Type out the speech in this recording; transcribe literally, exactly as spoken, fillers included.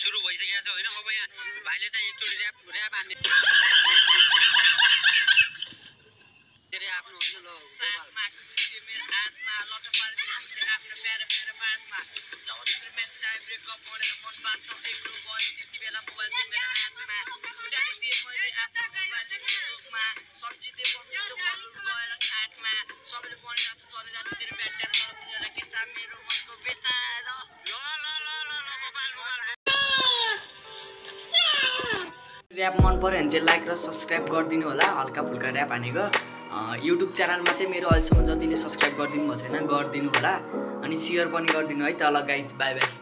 सुरु भइसकेको छ हैन अब यहाँ भाइले चाहिँ एकचोटी र्याप र्याप हान्ने तेरे आफ्नो होइन ल साथमा खुसी मेरो आत्मा लट पार्दै तिमीले आफ्नो प्यारो मेरो बातमा जब तिम्रो मेसेज आयो ब्रेकअप भनेर मन बात एक्लो भयो त्यति बेला मोबाइल तिम्रो हातमा उडाले दिए मैले आफ्नो मोबाइल चोकमा सम्झिँदै बसेको बलुर गएर खाटमा सबैले भनिरहेको छ चलिरहेको तेरो ब्याट्यार मलाई बुझेर किताब मेरो मनको बेता ल ल ल ल ल मोबाइल मोबाइल र्याप मन पर्यो भने चाहिँ लाइक र सब्सक्राइब गरिदिनु होला हल्का फुल्का र्याप हानेको युट्युब च्यानलमा चाहिँ मेरो अहिलेसम्म जतिले सब्सक्राइब गरिदिनु भएको छैन गरिदिनु होला अनि सेयर पनि गरिदिनु है त ल गाइज बाई बाई।